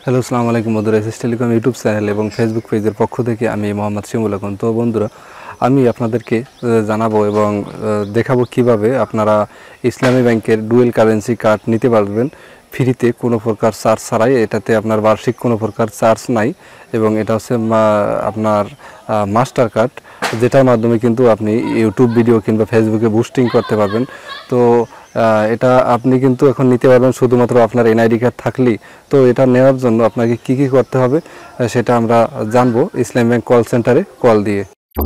Hello, আসসালামু আলাইকুম বন্ধুরা। এসএস টেলিকম ইউটিউব চ্যানেল এবং ফেসবুক পেজের পক্ষ থেকে আমি মোহাম্মদ শিমুল আলম। তো বন্ধুরা, আমি আপনাদেরকে জানাবো এবং দেখাবো কিভাবে আপনারা ইসলামী ব্যাংকের ডুয়েল কারেন্সি কার্ড নিতে পারবেন ফ্রিতে, কোনো প্রকার চার্জ ছাড়াই। এটাতে আপনার বার্ষিক কোনো প্রকার চার্জ নাই এবং এটা হচ্ছে আপনার মাস্টার কার্ড, যেটার মাধ্যমে কিন্তু আপনি ইউটিউব ভিডিও কিংবা ফেসবুকে বুস্টিং করতে পারবেন। তো এটা আপনি কিন্তু এখন নিতে পারবেন শুধুমাত্র আপনার এনআইডি কার্ড থাকলেই। তো এটা নেওয়ার জন্য আপনাকে কি কি করতে হবে সেটা আমরা জানবো ইসলামী ব্যাংক কল সেন্টারে কল দিয়ে।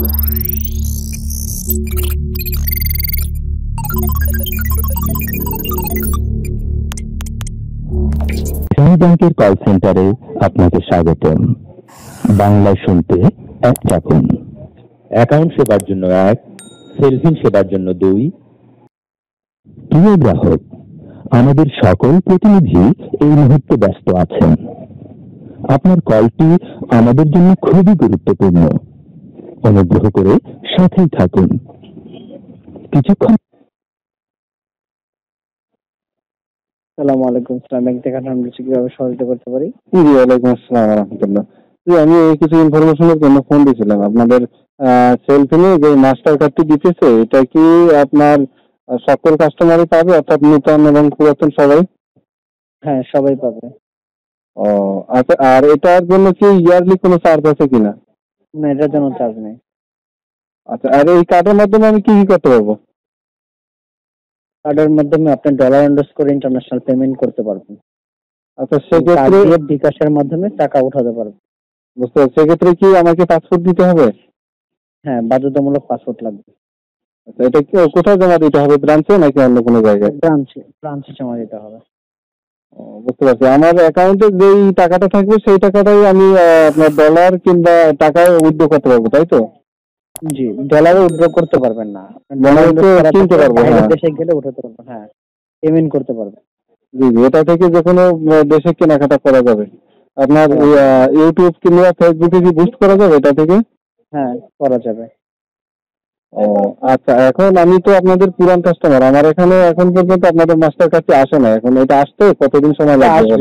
ইসলামী ব্যাংকের কল সেন্টারে আপনাকে স্বাগতম। বাংলা শুনতে এক চাপুন। অ্যাকাউন্ট সেবার জন্য 1, সেলফিন সেবার জন্য 2। প্রিয় গ্রাহক, আমাদের সকল প্রতিনিধি এই মুহূর্তে ব্যস্ত আছেন। আপনার কলটি আমাদের জন্য খুবই গুরুত্বপূর্ণ। অনুগ্রহ করে সাথেই থাকুন। কিছুক্ষণ। আসসালামু আলাইকুম। ইসলাম ব্যাংক থেকে আমরা কিভাবে সহযোগিতা করতে পারি? জি, ওয়ালাইকুম আসসালাম ওয়া রাহমাতুল্লাহ। আমি কিছু ইনফরমেশনের জন্য ফোন দিয়েছিলাম। আপনাদের সেলফিনে যে মাস্টার কার্ডটি দিতেছে, এটা কি আপনার সকল কাস্টমারই পাবে, অর্থাৎ নতুন এবং পুরাতন সবাই? হ্যাঁ, সবাই পাবে। ও আচ্ছা, আর এটার জন্য কি ইয়ারলি কোনো চার্জ আছে কিনা? না, এটার জন্য চার্জ নেই। আচ্ছা, আর এই কার্ডের মাধ্যমে আমি কি কি করতে পারবো? কার্ডের মাধ্যমে আপনি ডলার আন্ডারস্কোর ইন্টারন্যাশনাল পেমেন্ট করতে পারবেন। আচ্ছা, সেক্ষেত্রে বিকাশের মাধ্যমে টাকা উঠাতে পারবেন। বুঝতে পারছি। সেক্ষেত্রে কি আমাকে পাসপোর্ট দিতে হবে? হ্যাঁ, বাধ্যতামূলক পাসপোর্ট লাগবে। আচ্ছা, এটা কি কোথায় জমা দিতে হবে, ব্রাঞ্চে নাকি অন্য কোনো জায়গায়? ব্রাঞ্চে জমা দিতে হবে। বুঝতে পারছি। আমার অ্যাকাউন্টে যেই টাকাটা থাকবে সেই টাকাটাই আমি আপনার ডলার কিংবা টাকায় উইথড্র করতে পারবো, তাই তো? জি, ডলারে উইথড্র করতে পারবেন না, কিনতে পারবো। হ্যাঁ, দেশে গেলে উঠাতে পারবেন। হ্যাঁ, পেমেন্ট করতে পারবেন। জি জি, এটা থেকে যে কোনো দেশে কেনাকাটা করা যাবে। আপনার ইউটিউব কিংবা ফেসবুকে কি বুস্ট করা যাবে এটা থেকে? হ্যাঁ, করা যাবে। ও আচ্ছা, এখন আমি তো আপনাদের পুরান কাস্টমার। আমার এখানে এখন পর্যন্ত আপনাদের মাস্টার কার্ডটি আসে না। এখন এটা আসতে কতদিন সময় লাগবে?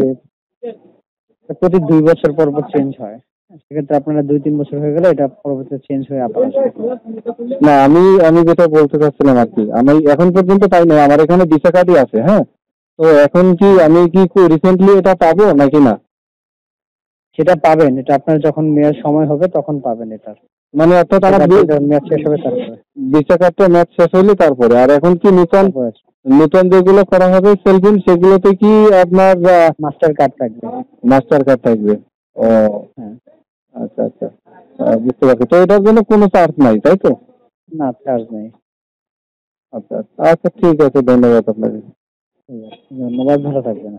প্রতি 2 বছর পর পর চেঞ্জ হয়। সেক্ষেত্রে আপনারা 2-3 বছর হয়ে গেলে এটা পরবর্তীতে চেঞ্জ হয়ে আবার আসবে। না, আমি যেটা বলতে চাচ্ছিলাম আর কি, আমি এখন পর্যন্ত পাই না। আমার এখানে ভিসা কার্ডই আছে। হ্যাঁ, তো এখন কি আমি কি রিসেন্টলি এটা পাবো নাকি না? সেটা পাবেন, এটা আপনার যখন মেয়াদ সময় হবে তখন পাবেন। এটার মানে অর্থাৎ আমার মেয়াদ শেষ হবে তারপরে, ভিসা কার্ডটা মেয়াদ শেষ হলে তারপরে। আর এখন কি নতুন যেগুলো করা হবে সেলফিন, সেগুলোতে কি আপনার মাস্টার কার্ড থাকবে? মাস্টার কার্ড থাকবে। ও হ্যাঁ। আচ্ছা আচ্ছা, বুঝতে পারছি। তো এটার জন্য কোনো চার্জ নাই, তাই তো? না, চার্জ নেই। আচ্ছা আচ্ছা, ঠিক আছে, ধন্যবাদ আপনাকে। ধন্যবাদ, ভালো থাকবেন।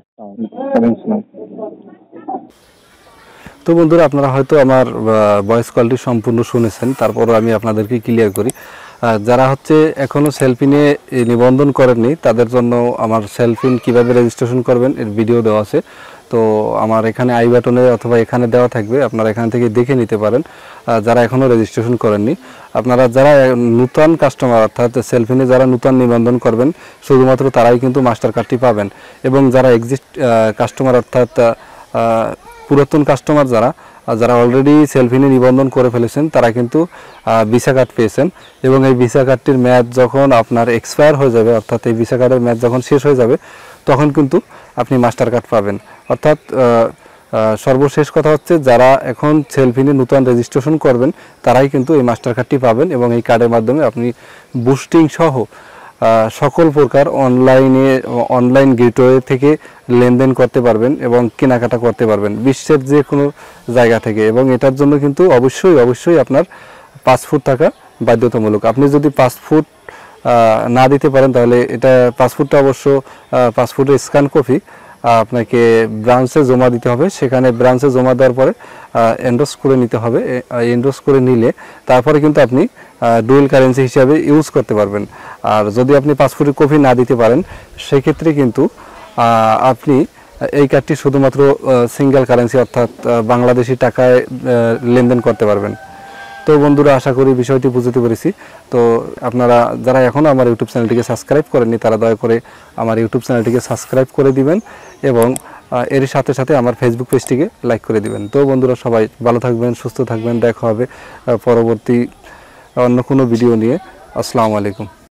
তো বন্ধুরা, আপনারা হয়তো আমার ভয়েস কলটি সম্পূর্ণ শুনেছেন, তারপরও আমি আপনাদেরকে ক্লিয়ার করি। যারা হচ্ছে এখনও সেলফিনে নিবন্ধন করেননি তাদের জন্য আমার সেলফিন কিভাবে রেজিস্ট্রেশন করবেন এর ভিডিও দেওয়া আছে। তো আমার এখানে আই বাটনে অথবা এখানে দেওয়া থাকবে, আপনারা এখান থেকে দেখে নিতে পারেন। যারা এখনও রেজিস্ট্রেশন করেননি, আপনারা যারা নূতন কাস্টমার অর্থাৎ সেলফিনে যারা নূতন নিবন্ধন করবেন শুধুমাত্র তারাই কিন্তু মাস্টার কার্ডটি পাবেন। এবং যারা এক্সিস্ট কাস্টমার অর্থাৎ পুরাতন কাস্টমার যারা অলরেডি সেলফিনে নিবন্ধন করে ফেলেছেন তারা কিন্তু ভিসা কার্ড পেয়েছেন। এবং এই ভিসা কার্ডটির মেয়াদ যখন আপনার এক্সপায়ার হয়ে যাবে, অর্থাৎ এই ভিসা কার্ডের মেয়াদ যখন শেষ হয়ে যাবে তখন কিন্তু আপনি মাস্টার কার্ড পাবেন। অর্থাৎ সর্বশেষ কথা হচ্ছে, যারা এখন সেলফিনে নতুন রেজিস্ট্রেশন করবেন তারাই কিন্তু এই মাস্টার কার্ডটি পাবেন এবং এই কার্ডের মাধ্যমে আপনি বুস্টিং সহ সকল প্রকার অনলাইন গেটওয়ে থেকে লেনদেন করতে পারবেন এবং কেনাকাটা করতে পারবেন বিশ্বের যে কোনো জায়গা থেকে। এবং এটার জন্য কিন্তু অবশ্যই আপনার পাসপোর্ট থাকা বাধ্যতামূলক। আপনি যদি পাসপোর্ট না দিতে পারেন তাহলে এটা পাসপোর্টটা অবশ্য পাসপোর্টের স্ক্যান কপি আপনাকে ব্রাঞ্চে জমা দিতে হবে। সেখানে ব্রাঞ্চে জমা দেওয়ার পরে এন্ডোর্স করে নিতে হবে। এন্ডোর্স করে নিলে তারপরে কিন্তু আপনি ডুয়েল কারেন্সি হিসাবে ইউজ করতে পারবেন। আর যদি আপনি পাসপোর্টের কপি না দিতে পারেন সেক্ষেত্রে কিন্তু আপনি এই কার্ডটি শুধুমাত্র সিঙ্গেল কারেন্সি অর্থাৎ বাংলাদেশি টাকায় লেনদেন করতে পারবেন। তো বন্ধুরা, আশা করি বিষয়টি বুঝতে পেরেছি। তো আপনারা যারা এখনও আমার ইউটিউব চ্যানেলটিকে সাবস্ক্রাইব করেননি তারা দয়া করে আমার ইউটিউব চ্যানেলটিকে সাবস্ক্রাইব করে দিবেন এবং এর সাথে সাথে আমার ফেসবুক পেজটিকে লাইক করে দিবেন। তো বন্ধুরা, সবাই ভালো থাকবেন, সুস্থ থাকবেন। দেখা হবে পরবর্তী অন্য কোনো ভিডিও নিয়ে। আসসালামু আলাইকুম।